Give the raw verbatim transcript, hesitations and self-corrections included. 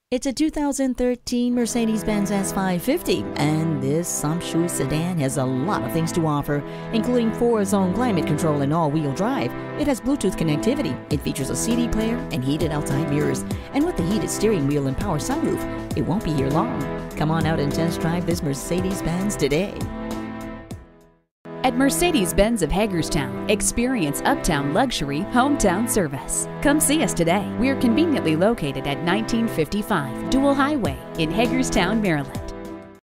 It's a two thousand thirteen Mercedes-Benz S five fifty, and this sumptuous sedan has a lot of things to offer, including four-zone climate control and all-wheel drive. It has Bluetooth connectivity, it features a C D player and heated outside mirrors, and with the heated steering wheel and power sunroof, it won't be here long. Come on out and test drive this Mercedes-Benz today. At Mercedes-Benz of Hagerstown, experience uptown luxury, hometown service. Come see us today. We are conveniently located at nineteen fifty-five Dual Highway in Hagerstown, Maryland.